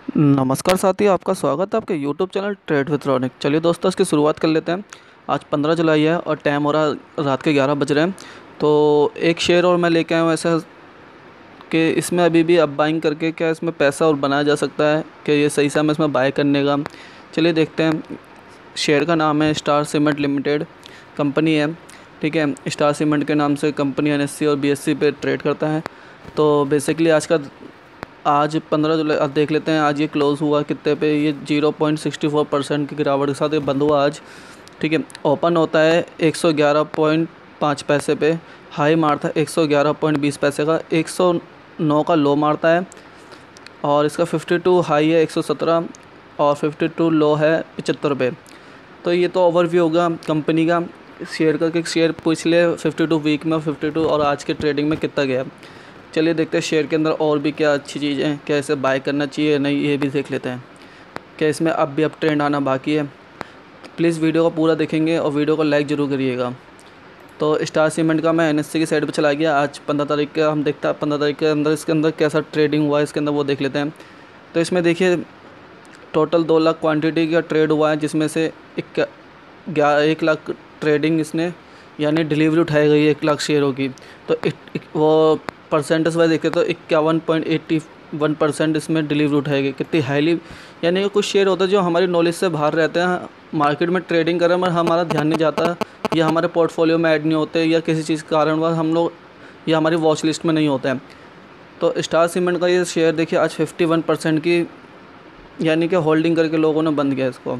नमस्कार साथियों, आपका स्वागत है आपके YouTube channel trade with Raunak. चलिए दोस्तों, इसकी शुरुआत कर लेते हैं। आज 15 जुलाई है और टाइम हो रहा रात के 11 बज रहे हैं। तो एक शेयर और मैं लेके आया हूँ ऐसा कि इसमें अभी भी अब बाइंग करके क्या इसमें पैसा और बनाया जा सकता है कि ये सही समय इसमें बाय करने का। चलिए देखते हैं। शेयर का नाम है स्टार सीमेंट लिमिटेड, कंपनी है। ठीक है, स्टार सीमेंट के नाम से कंपनी एनएससी और बीएससी पे ट्रेड करता है। तो बेसिकली आज 15 जुलाई अब देख लेते हैं। आज ये क्लोज़ हुआ कितने पे, ये 0.64% की गिरावट के साथ ये बंद हुआ आज। ठीक है, ओपन होता है 111.5 पैसे पे, हाई मारता है 111.20 पैसे का, 109 का लो मारता है। और इसका 52 हाई है 117 और 52 लो है 75 पे। तो ये तो ओवरव्यू होगा कंपनी का शेयर का कि शेयर पिछले 52 वीक में 52 और आज के ट्रेडिंग में कितना गया। चलिए देखते हैं शेयर के अंदर और भी क्या अच्छी चीज़ें हैं, क्या इसे बाय करना चाहिए नहीं, ये भी देख लेते हैं। क्या इसमें अब भी ट्रेंड आना बाकी है। प्लीज़ वीडियो को पूरा देखेंगे और वीडियो को लाइक ज़रूर करिएगा। तो स्टार सीमेंट का मैं एनएससी की साइड पे चला गया। आज 15 तारीख का हम देखते हैं 15 तारीख के अंदर इसके अंदर कैसा ट्रेडिंग हुआ है इसके अंदर, वो देख लेते हैं। तो इसमें देखिए टोटल 2 लाख क्वान्टिटी का ट्रेड हुआ है, जिसमें से 1 लाख ट्रेडिंग इसने यानी डिलीवरी उठाई गई है 1 लाख शेयरों की। तो वो परसेंटेज वाइज देखें तो 51.81% इसमें डिलीवरी उठाई गई। कितनी हाईली, यानी कि कुछ शेयर होते हैं जो हमारी नॉलेज से बाहर रहते हैं, मार्केट में ट्रेडिंग कर रहे हैं मगर हमारा ध्यान नहीं जाता, या हमारे पोर्टफोलियो में ऐड नहीं होते, या किसी चीज़ के कारणवश हम लोग या हमारी वॉच लिस्ट में नहीं होते हैं। तो स्टार सीमेंट का ये शेयर देखिए आज 51% की यानी कि होल्डिंग करके लोगों ने बंद किया इसको।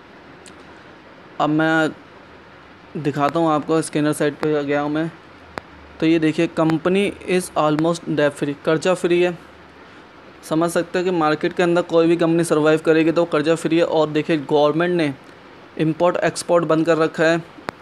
अब मैं दिखाता हूँ आपको, स्कैनर साइड पे गया हूँ मैं। तो ये देखिए company is almost debt free, कर्जा फ्री है। समझ सकते हैं कि मार्केट के अंदर कोई भी कंपनी सर्वाइव करेगी तो कर्जा फ्री है। और देखिए गवर्नमेंट ने इंपोर्ट एक्सपोर्ट बंद कर रखा है,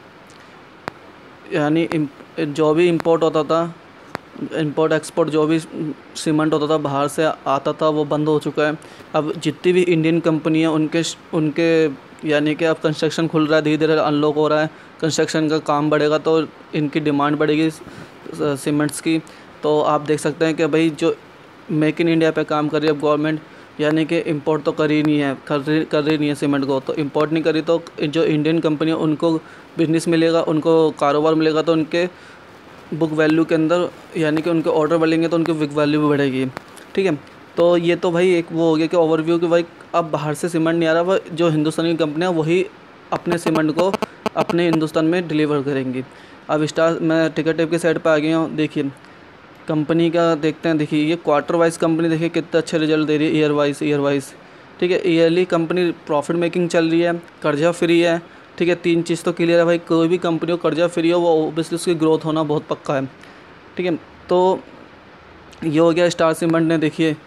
यानी जो भी इंपोर्ट होता था, इंपोर्ट एक्सपोर्ट जो भी सीमेंट होता था बाहर से आता था वो बंद हो चुका है। अब जितनी भी इंडियन कंपनी है उनके यानी कि अब कंस्ट्रक्शन खुल रहा है, धीरे धीरे अनलॉक हो रहा है, कंस्ट्रक्शन का काम बढ़ेगा तो इनकी डिमांड बढ़ेगी सीमेंट्स की। तो आप देख सकते हैं कि भाई जो मेक इन इंडिया पे काम कर रही है अब गवर्नमेंट, यानी कि इंपोर्ट तो कर ही नहीं है, कर रही नहीं है सीमेंट को। तो इंपोर्ट नहीं करी तो जो इंडियन कंपनी है उनको बिजनेस मिलेगा, उनको कारोबार मिलेगा, तो उनके बुक वैल्यू के अंदर यानी कि उनके ऑर्डर बढ़ेंगे तो उनकी बुक वैल्यू भी बढ़ेगी। ठीक है, तो ये तो भाई एक वो हो गया कि ओवरव्यू कि भाई अब बाहर से सीमेंट नहीं आ रहा, वह जो हिंदुस्तानी कंपनियाँ वही अपने सीमेंट को अपने हिंदुस्तान में डिलीवर करेंगी। अब स्टार मैं टिकर टेप की साइड पर आ गया हूँ। देखिए कंपनी का देखते हैं। देखिए ये क्वार्टर वाइज कंपनी देखिए कितना अच्छे रिजल्ट दे रही है, ईयर वाइज। ठीक है, ईयरली कंपनी प्रॉफिट मेकिंग चल रही है, कर्जा फ्री है। ठीक है, 3 चीज़ तो क्लियर है भाई, कोई भी कंपनी को कर्जा फ्री हो वो ओबियसली उसकी ग्रोथ होना बहुत पक्का है। ठीक है, तो ये हो गया स्टार सीमेंट ने देखिए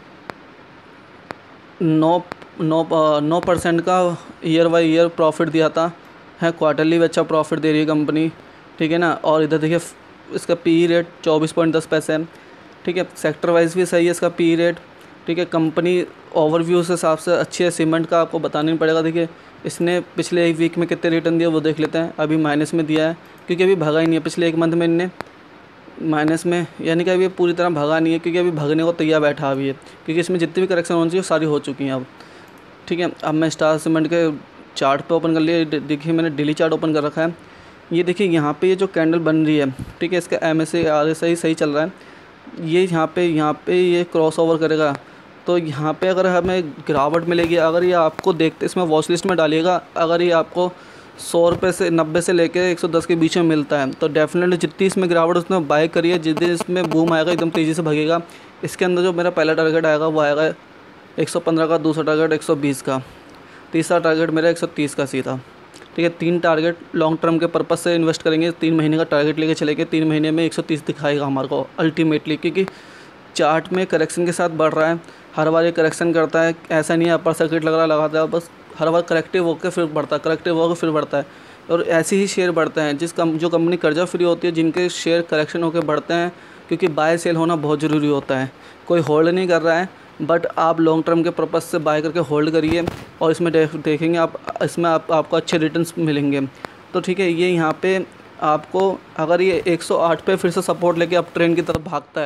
9% का ईयर बाई ईयर प्रॉफिट दिया था, है क्वार्टरली भी अच्छा प्रॉफिट दे रही है कंपनी। ठीक है ना, और इधर देखिए इसका पी रेट 24.10 पैसे है। ठीक है, सेक्टर वाइज भी सही है इसका पी रेट। ठीक है, कंपनी ओवरव्यू से हिसाब से अच्छी है। सीमेंट का आपको बताना नहीं पड़ेगा। देखिए इसने पिछले 1 वीक में कितने रिटर्न दिया वो देख लेते हैं। अभी माइनस में दिया है क्योंकि अभी भगा ही नहीं है, पिछले 1 मंथ में इनने माइनस में, यानी कि अभी पूरी तरह भगा नहीं है क्योंकि अभी भगने को तैयार बैठा अभी है, क्योंकि इसमें जितनी भी करेक्शन होनी चाहिए सारी हो चुकी हैं अब। ठीक है, अब मैं स्टार सीमेंट के चार्ट पे ओपन कर लिया। देखिए मैंने डेली चार्ट ओपन कर रखा है। ये देखिए यहाँ पे ये जो कैंडल बन रही है, ठीक है, इसका MACD RSI सही चल रहा है। ये यहाँ पे ये क्रॉस ओवर करेगा तो यहाँ पे अगर हमें गिरावट मिलेगी, अगर ये आपको देखते इसमें वॉच लिस्ट में डालिएगा, अगर ये आपको 100 रुपये से 90 से लेकर 110 के बीच में मिलता है तो डेफिनेटली जितनी इसमें गिरावट उसमें बाय करिए। जिस दिन इसमें बूम आएगा एकदम तेज़ी से भगेगा। इसके अंदर जो मेरा पहला टारगेट आएगा वो आएगा 115 का, दूसरा टारगेट 120 का, तीसरा टारगेट मेरा 130 का सीधा। ठीक है, 3 टारगेट लॉन्ग टर्म के पर्पस से इन्वेस्ट करेंगे। 3 महीने का टारगेट लेके चलेंगे, 3 महीने में 130 दिखाएगा हमारे को अल्टीमेटली, क्योंकि चार्ट में करेक्शन के साथ बढ़ रहा है। हर बार ये करेक्शन करता है, ऐसा नहीं है अपर सर्किट लगाता है, बस हर बार करेक्टिव होकर फिर बढ़ता है, करेक्टिव होकर फिर बढ़ता है। और ऐसे ही शेयर बढ़ते हैं जो कंपनी कर्जा फ्री होती है, जिनके शेयर करेक्शन होकर बढ़ते हैं, क्योंकि बाय सेल होना बहुत ज़रूरी होता है। कोई होल्ड नहीं कर रहा है, बट आप लॉन्ग टर्म के पर्पस से बाय करके होल्ड करिए और इसमें देखेंगे आप, इसमें आपको अच्छे रिटर्न्स मिलेंगे। तो ठीक है, ये यहाँ पे आपको अगर ये 108 पे फिर से सपोर्ट लेके अप ट्रेंड की तरफ भागता है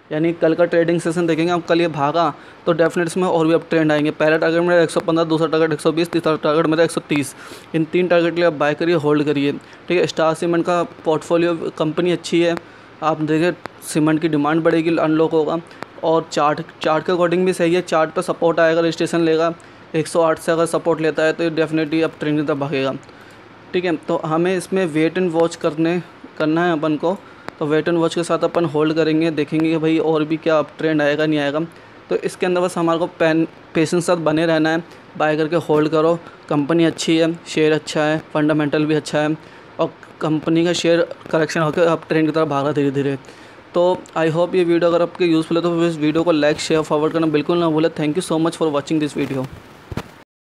यानी कल का ट्रेडिंग सेशन देखेंगे हम, कल ये भागा तो डेफिनेट इसमें और भी अप ट्रेंड आएंगे। पहला टारगेट मेरा 115, दूसरा टारगेट 120, तीसरा टारगेट मेरा 130। इन 3 टारगेट के लिए आप बाय करिए, होल्ड करिए, ठीक है। स्टार सीमेंट का पोर्टफोलियो कंपनी अच्छी है, आप देखिए सीमेंट की डिमांड बढ़ेगी, अनलॉक होगा। और चार्ट के अकॉर्डिंग भी सही है, चार्ट पर सपोर्ट आएगा, रजिस्ट्रेशन लेगा 108 से अगर सपोर्ट लेता है तो डेफिनेटली अब ट्रेंड की तरफ भागेगा, ठीक है। तो हमें इसमें वेट एंड वॉच करना है अपन को। तो वेट एंड वॉच के साथ अपन होल्ड करेंगे, देखेंगे कि भाई और भी क्या अप ट्रेंड आएगा नहीं आएगा। तो इसके अंदर बस हमारे को पेशेंस साथ बने रहना है, बाय करके होल्ड करो। कंपनी अच्छी है, शेयर अच्छा है, फंडामेंटल भी अच्छा है, और कंपनी का शेयर करेक्शन होकर अब ट्रेंड की तरफ भागा धीरे धीरे। तो आई होप ये वीडियो अगर आपके यूज़फुल है तो इस वीडियो को लाइक शेयर फॉरवर्ड करना बिल्कुल ना भूलें। Thank you so much for watching this video.